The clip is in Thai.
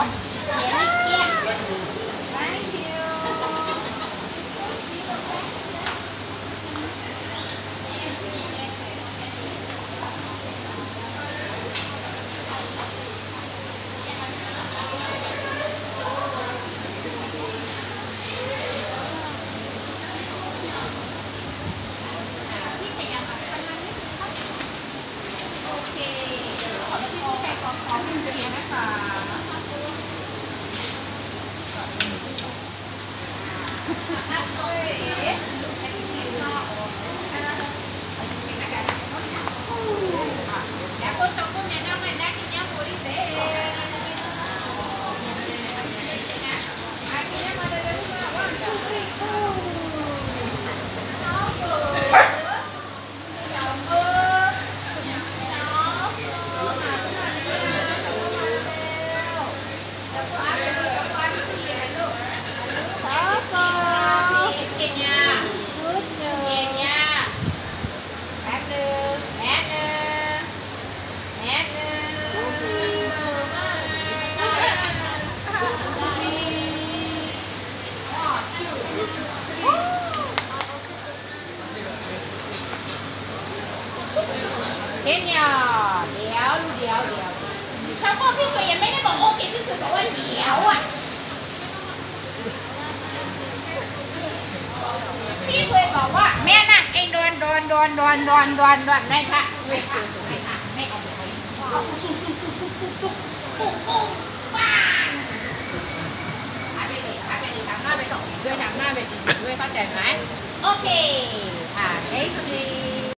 เดี๋ยวชาวพ่อพี่ตัวยังไม่ได้บอกโอเคพี่ตัวบอกว่าเดี๋ยวอ่ะพี่เคยบอกว่าแม่น่ะไอ้โดนได้ค่ะไม่เอาปุ๊บบ้านทำหน้าไปด้วยเข้าใจไหมโอเคค่ะเฮ้ยสุด